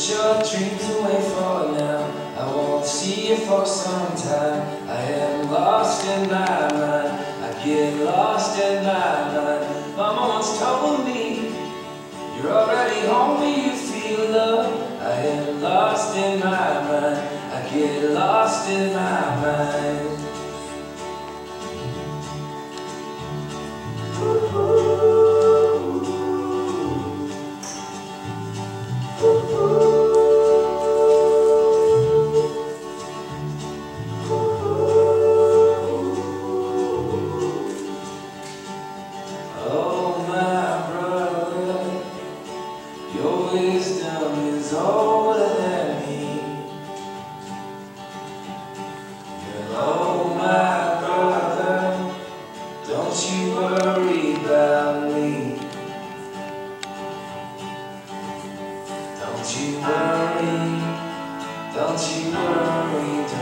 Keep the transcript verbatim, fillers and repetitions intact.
Put your dreams away for now. I won't see you for some time. I am lost in my mind. I get lost in my mind. Mama once told me, you're already home when you feel love. I am lost in my mind. I get lost in my mind. Oh my brother, your wisdom is older than me. Oh my brother, don't you worry about me. Don't you worry, don't you worry,